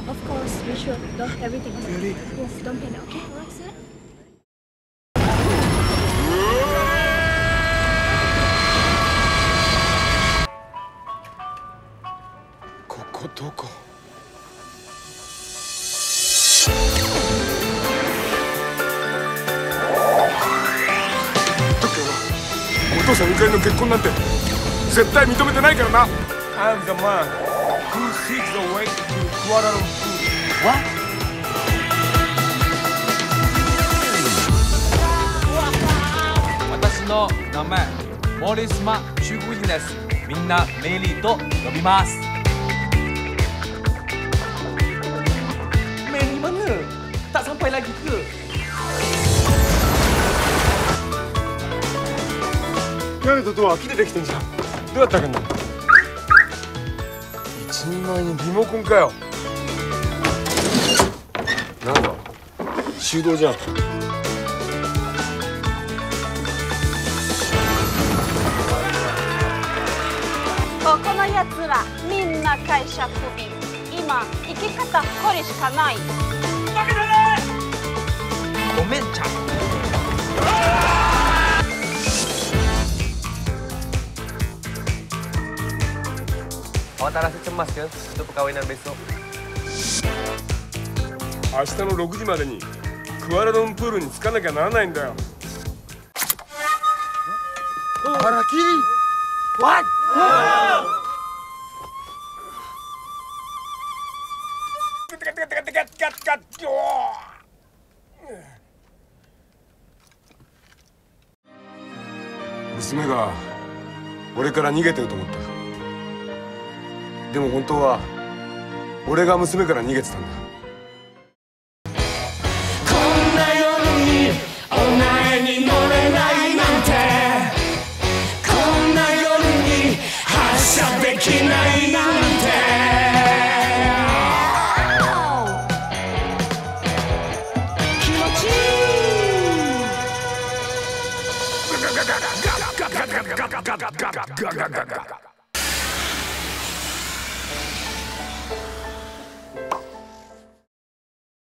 Of course, we should. Don't everything. Really? Yes, don't panic. Okay, relax, sir. ここどこ？お父さんゆかりの結婚なんて絶対認めてないからな。I'm the man who seeks the way to Kuala Lumpur. What? 私の名前モリスマ中国人です。みんなメリーと呼びます。メリーmana? Tak sampai lagi ke? 屋根とドア木でできてんじゃん。どうやって開けんの？一人前にリモコンかよ。なんだ手動じゃん。 ここのやつらみんな会社クビ。今生き方これしかない。 ごめんちゃん。Awak tak rasa cemas ke untuk perkahwinan besok? 明日の6時までにクアラルンプールに着かなきゃならないんだよ。あらキリ What? 娘が俺から逃げてると思った。でも本当は俺が娘から逃げてたんだ。 こんな夜にお前に乗れないなんて、こんな夜に発車できないなんて、気持ちいい。ガガガガガガガガガガガガガガガガガガ